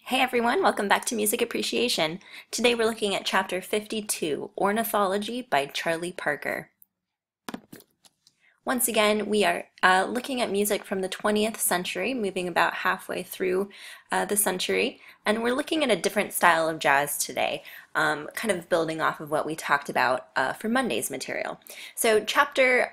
Hey everyone, welcome back to Music Appreciation. Today we're looking at Chapter 52, Ornithology by Charlie Parker. Once again, we are looking at music from the 20th century, moving about halfway through the century, and we're looking at a different style of jazz today, kind of building off of what we talked about for Monday's material. So Chapter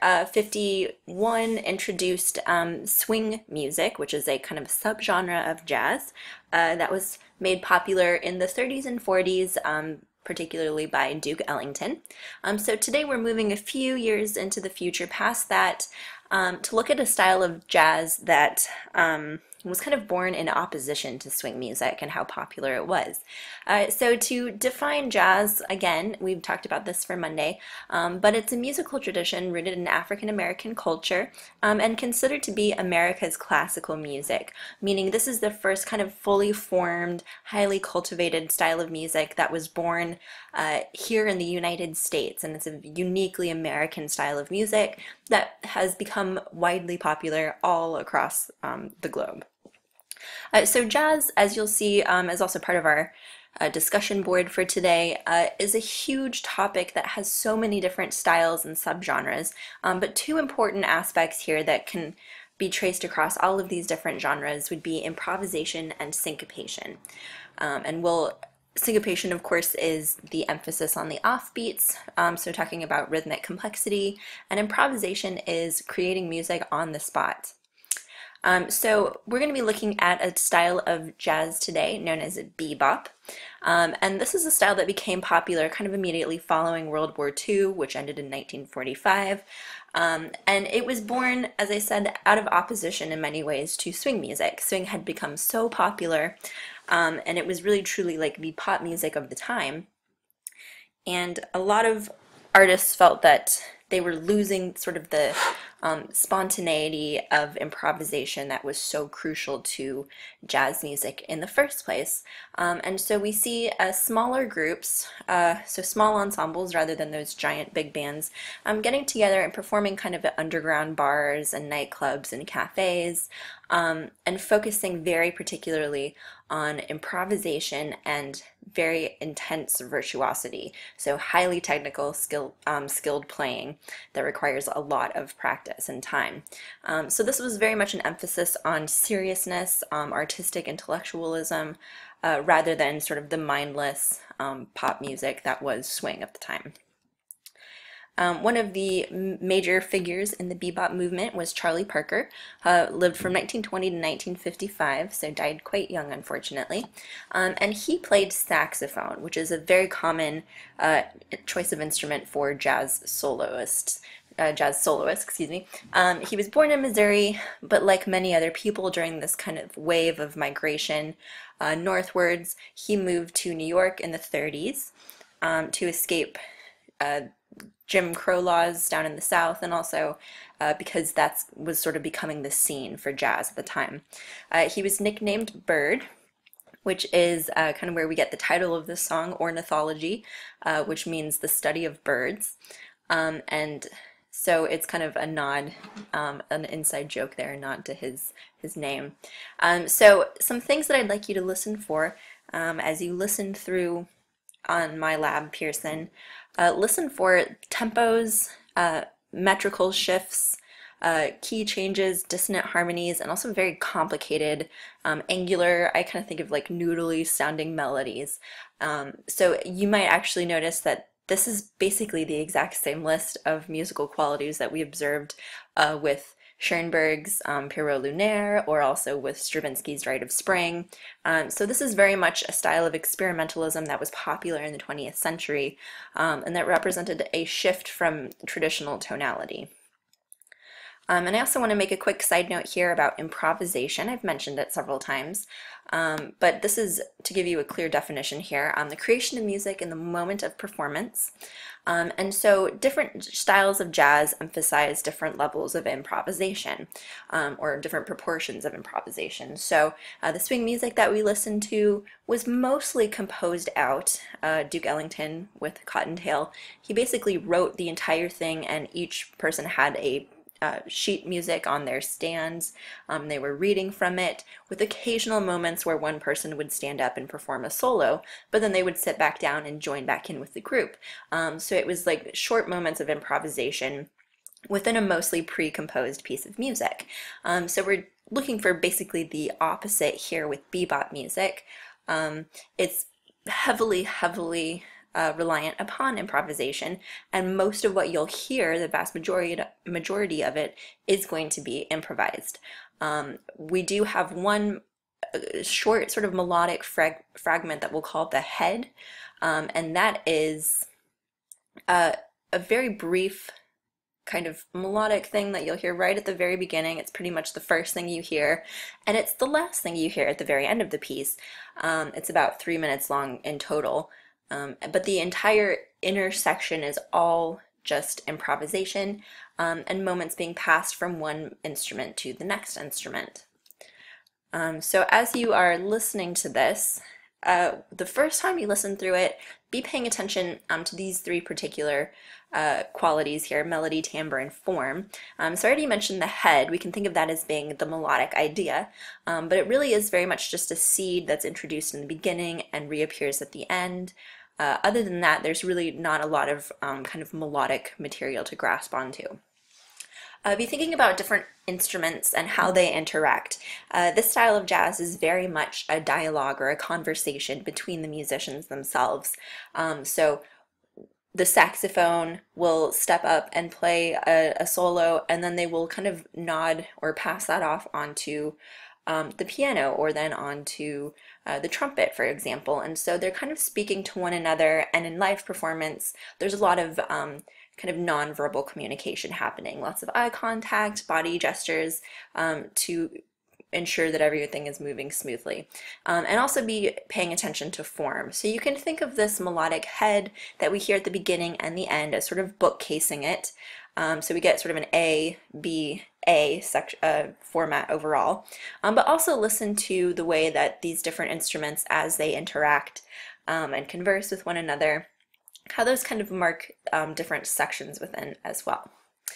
51 introduced swing music, which is a kind of subgenre of jazz that was made popular in the 30s and 40s, particularly by Duke Ellington. So today we're moving a few years into the future past that to look at a style of jazz that was kind of born in opposition to swing music and how popular it was. So to define jazz, again, we've talked about this for Monday, but it's a musical tradition rooted in African American culture and considered to be America's classical music, meaning this is the first kind of fully formed, highly cultivated style of music that was born here in the United States, and it's a uniquely American style of music that has become widely popular all across the globe. So jazz, as you'll see, is also part of our discussion board for today, is a huge topic that has so many different styles and subgenres, but two important aspects here that can be traced across all of these different genres would be improvisation and syncopation. Syncopation, of course, is the emphasis on the offbeats, so talking about rhythmic complexity, and improvisation is creating music on the spot. So we're going to be looking at a style of jazz today known as bebop. And this is a style that became popular kind of immediately following World War II, which ended in 1945. And it was born, as I said, out of opposition in many ways to swing music. Swing had become so popular, and it was really truly like the pop music of the time. And a lot of artists felt that they were losing sort of the spontaneity of improvisation that was so crucial to jazz music in the first place. And so we see smaller groups, so small ensembles rather than those giant big bands, getting together and performing kind of at underground bars and nightclubs and cafes, and focusing very particularly on improvisation and very intense virtuosity, so highly technical, skilled playing that requires a lot of practice and time. So this was very much an emphasis on seriousness, artistic intellectualism, rather than sort of the mindless pop music that was swing at the time. One of the major figures in the bebop movement was Charlie Parker, lived from 1920 to 1955, so died quite young, unfortunately. And he played saxophone, which is a very common choice of instrument for jazz soloists. Excuse me. He was born in Missouri, but like many other people during this kind of wave of migration northwards, he moved to New York in the 30s to escape Jim Crow laws down in the South, and also because that was sort of becoming the scene for jazz at the time. He was nicknamed Bird, which is kind of where we get the title of this song, Ornithology, which means the study of birds. And so it's kind of a nod, an inside joke there, a nod to his name. So some things that I'd like you to listen for as you listen through on MyLab Pearson. Listen for tempos, metrical shifts, key changes, dissonant harmonies, and also very complicated, angular, I kind of think of like noodly sounding melodies. So you might actually notice that this is basically the exact same list of musical qualities that we observed with Schoenberg's Pierrot Lunaire, or also with Stravinsky's Rite of Spring. So this is very much a style of experimentalism that was popular in the 20th century, and that represented a shift from traditional tonality. And I also want to make a quick side note here about improvisation. I've mentioned it several times, but this is to give you a clear definition here on the creation of music in the moment of performance. And so different styles of jazz emphasize different levels of improvisation, or different proportions of improvisation. So the swing music that we listened to was mostly composed out. Duke Ellington with Cottontail, he basically wrote the entire thing, and each person had a sheet music on their stands. They were reading from it, with occasional moments where one person would stand up and perform a solo, but then they would sit back down and join back in with the group. So it was like short moments of improvisation within a mostly pre-composed piece of music. So we're looking for basically the opposite here with bebop music. It's heavily reliant upon improvisation, and most of what you'll hear, the vast majority of it, is going to be improvised. We do have one short sort of melodic fragment that we'll call the head, and that is a very brief kind of melodic thing that you'll hear right at the very beginning. It's pretty much the first thing you hear, and it's the last thing you hear at the very end of the piece. It's about 3 minutes long in total. But the entire inner section is all just improvisation, and moments being passed from one instrument to the next instrument. So as you are listening to this, the first time you listen through it, be paying attention to these three particular qualities here: melody, timbre, and form. So I already mentioned the head. We can think of that as being the melodic idea, but it really is very much just a seed that's introduced in the beginning and reappears at the end. Other than that, there's really not a lot of kind of melodic material to grasp onto. Be thinking about different instruments and how they interact. This style of jazz is very much a dialogue or a conversation between the musicians themselves. So the saxophone will step up and play a solo, and then they will kind of nod or pass that off onto the piano, or then onto the trumpet, for example. And so they're kind of speaking to one another, and in live performance there's a lot of kind of nonverbal communication happening, lots of eye contact, body gestures, to ensure that everything is moving smoothly. And also be paying attention to form. So you can think of this melodic head that we hear at the beginning and the end as sort of bookcasing it. So we get sort of an A, B, A format overall. But also listen to the way that these different instruments, as they interact and converse with one another, how those kind of mark different sections within as well.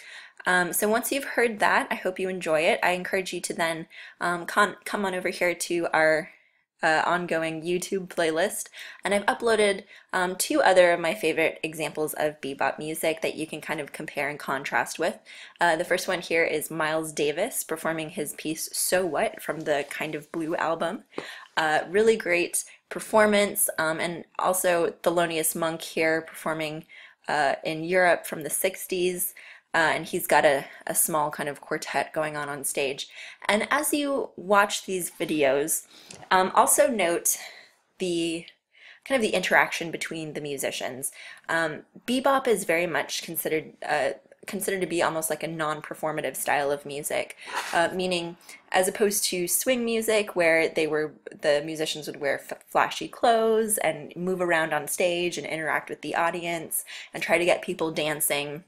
So once you've heard that, I hope you enjoy it. I encourage you to then come on over here to our ongoing YouTube playlist, and I've uploaded 2 other of my favorite examples of bebop music that you can kind of compare and contrast with. The first one here is Miles Davis performing his piece So What from the Kind of Blue album. Really great performance, and also Thelonious Monk here performing in Europe from the 60s. And he's got a small kind of quartet going on stage. And as you watch these videos, also note the kind of the interaction between the musicians. Bebop is very much considered to be almost like a non-performative style of music, meaning as opposed to swing music, where the musicians would wear flashy clothes and move around on stage and interact with the audience and try to get people dancing.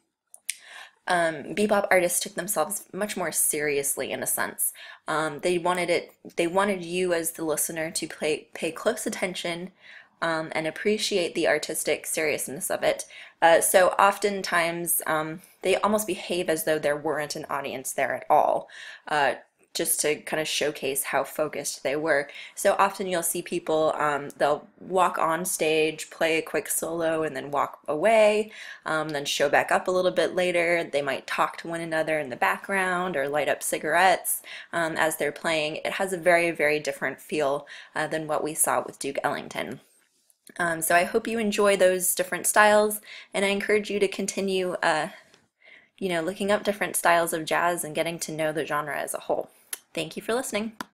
Bebop artists took themselves much more seriously, in a sense. They wanted you as the listener to pay close attention and appreciate the artistic seriousness of it. So oftentimes they almost behave as though there weren't an audience there at all, just to kind of showcase how focused they were. So often you'll see people, they'll walk on stage, play a quick solo, and then walk away, then show back up a little bit later. They might talk to one another in the background or light up cigarettes as they're playing. It has a very, very different feel than what we saw with Duke Ellington. So I hope you enjoy those different styles, and I encourage you to continue looking up different styles of jazz and getting to know the genre as a whole. Thank you for listening.